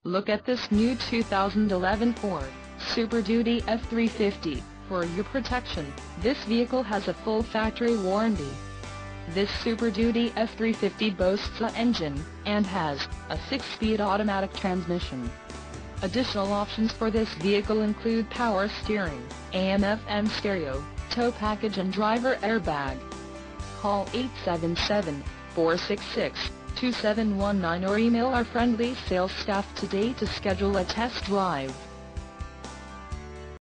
Look at this new 2011 Ford Super Duty F-350. For your protection, this vehicle has a full factory warranty. This Super Duty F-350 boasts an engine, and has a 6-speed automatic transmission. Additional options for this vehicle include power steering, AM/FM stereo, tow package and driver airbag. Call 877-466-2719 or email our friendly sales staff today to schedule a test drive.